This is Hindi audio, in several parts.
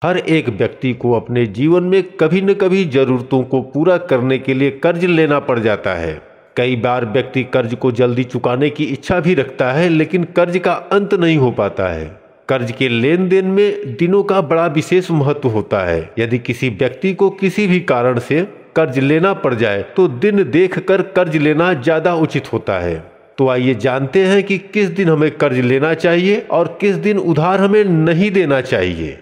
हर एक व्यक्ति को अपने जीवन में कभी न कभी जरूरतों को पूरा करने के लिए कर्ज लेना पड़ जाता है। कई बार व्यक्ति कर्ज को जल्दी चुकाने की इच्छा भी रखता है, लेकिन कर्ज का अंत नहीं हो पाता है। कर्ज के लेन देन में दिनों का बड़ा विशेष महत्व होता है। यदि किसी व्यक्ति को किसी भी कारण से कर्ज लेना पड़ जाए तो दिन देखकर कर्ज लेना ज्यादा उचित होता है। तो आइए जानते हैं कि किस दिन हमें कर्ज लेना चाहिए और किस दिन उधार हमें नहीं देना चाहिए।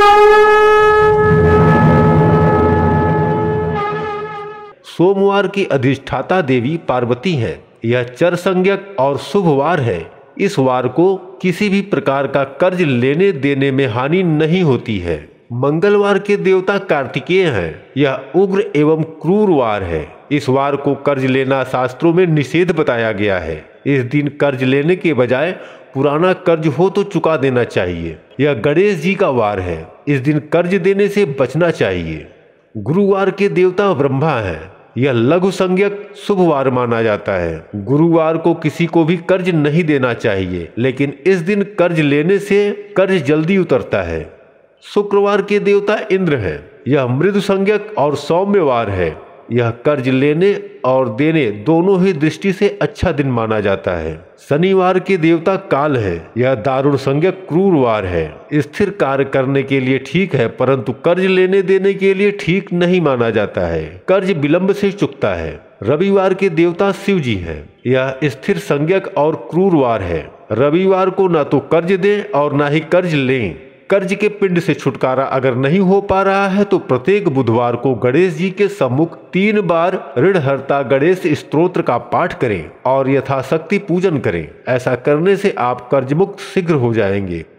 सोमवार की अधिष्ठाता देवी पार्वती है। यह चर संज्ञक और शुभ वार है। इस वार को किसी भी प्रकार का कर्ज लेने देने में हानि नहीं होती है। मंगलवार के देवता कार्तिकेय हैं। यह उग्र एवं क्रूर वार है। इस वार को कर्ज लेना शास्त्रों में निषेध बताया गया है। इस दिन कर्ज लेने के बजाय पुराना कर्ज हो तो चुका देना चाहिए। यह गणेश जी का वार है। इस दिन कर्ज देने से बचना चाहिए। गुरुवार के देवता ब्रह्मा हैं। यह लघु संज्ञक शुभ वार माना जाता है। गुरुवार को किसी को भी कर्ज नहीं देना चाहिए, लेकिन इस दिन कर्ज लेने से कर्ज जल्दी उतरता है। शुक्रवार के देवता इंद्र हैं। यह मृदु संज्ञक और सौम्य वार है। यह कर्ज लेने और देने दोनों ही दृष्टि से अच्छा दिन माना जाता है। शनिवार के देवता काल है। यह दारुण संज्ञक क्रूर वार है। स्थिर कार्य करने के लिए ठीक है, परंतु कर्ज लेने देने के लिए ठीक नहीं माना जाता है। कर्ज विलंब से चुकता है। रविवार के देवता शिव जी हैं। यह स्थिर संज्ञक और क्रूर वार है। रविवार को ना तो कर्ज दें और ना ही कर्ज लें। कर्ज के पिंड से छुटकारा अगर नहीं हो पा रहा है तो प्रत्येक बुधवार को गणेश जी के सम्मुख 3 बार ऋणहर्ता गणेश स्तोत्र का पाठ करें और यथाशक्ति पूजन करें। ऐसा करने से आप कर्ज मुक्त शीघ्र हो जाएंगे।